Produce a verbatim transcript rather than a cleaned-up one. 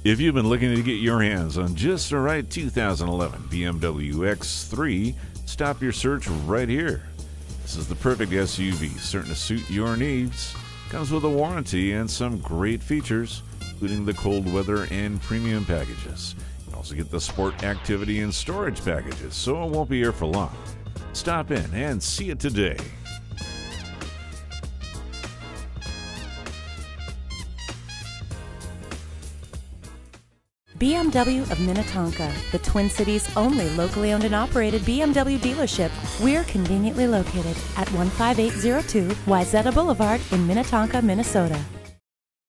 If you've been looking to get your hands on just the right two thousand eleven B M W X three, stop your search right here. This is the perfect S U V, certain to suit your needs. Comes with a warranty and some great features, including the cold weather and premium packages. You can also get the sport, activity, and storage packages, so it won't be here for long. Stop in and see it today. B M W of Minnetonka, the Twin Cities' only locally owned and operated B M W dealership. We're conveniently located at one five eight zero two Wayzata Boulevard in Minnetonka, Minnesota.